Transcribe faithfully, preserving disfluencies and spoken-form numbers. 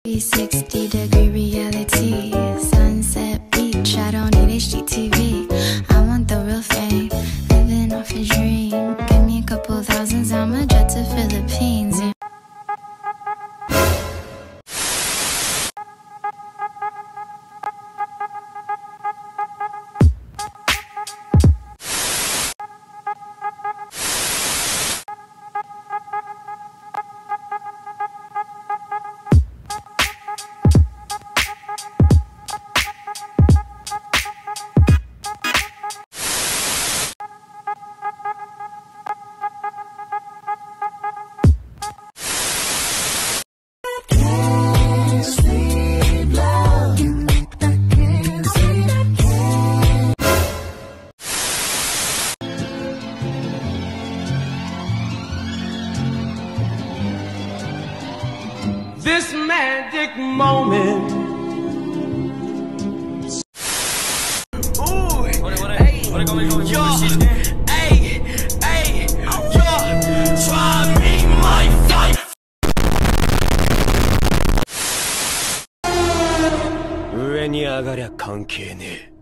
three sixty degree reality, sunset beach, I don't need H D T V. I want the real fame, living off a dream. Give me a couple thousands, I'ma jet to Philippines. This magic moment. Ooh, hey, yo, hey, hey, yo, try me, my fight.上に上がりゃ関係ねえ。